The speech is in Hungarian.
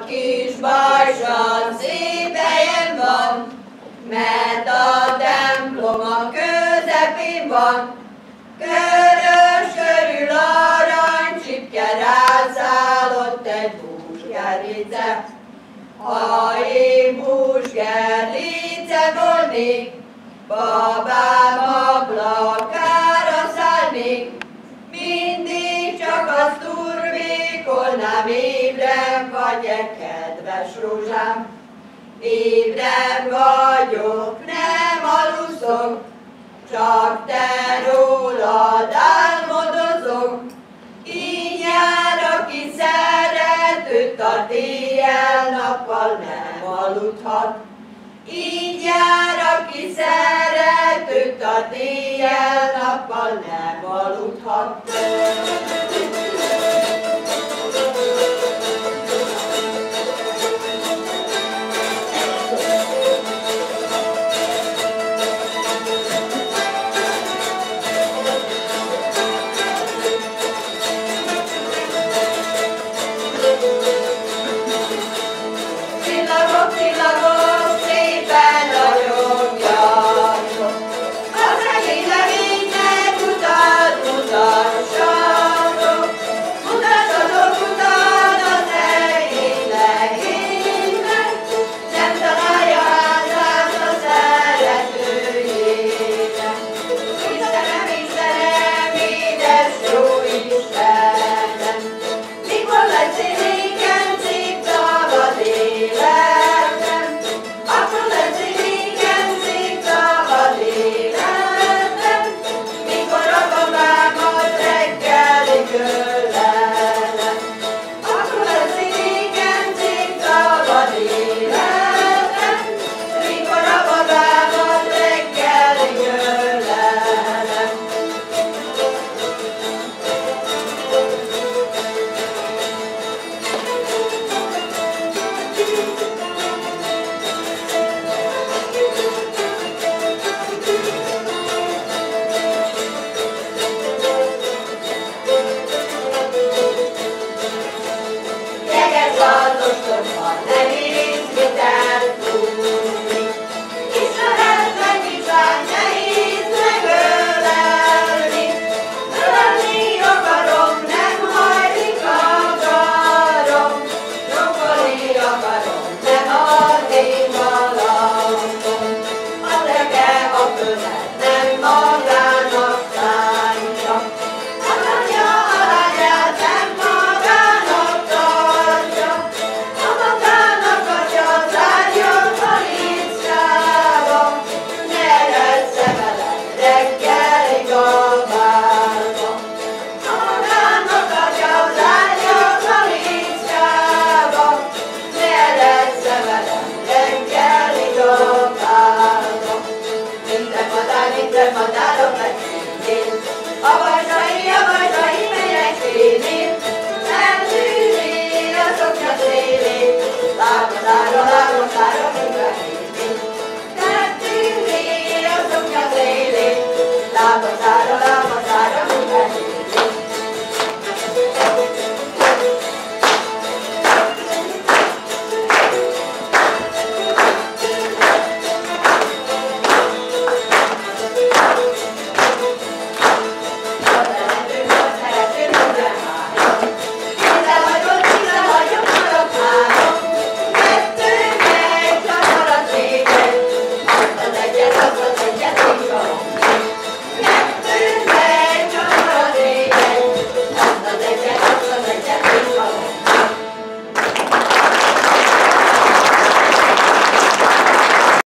kis bajsad szép helyen van, mert a templom a közepén van. Körös körül aranycsipke, rászállott egy búzsgerice. Ha én búzsgerice volnék, babám ablakára szállnék, mindig csak azt turvékolnám, ébren vagy-e, kedves rózsám? Ébren vagyok, nem aluszok, csak te rólad álmodozok. Így jár, aki szeretőt tart, éjjel-nappal nem aludhat. Így jár, aki szeretőt tart, éjjel-nappal nem aludhat. Csillagok, szépen ragyogjatok, a szegény legénynek mutassatok. Mutassatok utat a szegény legénynek, nem találja házát a szeretőjének. Istenem, Istenem, édes jó Istenem, mikor lesz én nékem szép szabad élet? A bajsai megyek szélén, nem tűzi a szoknya szélén, lábon, lábon, lábon, lábon,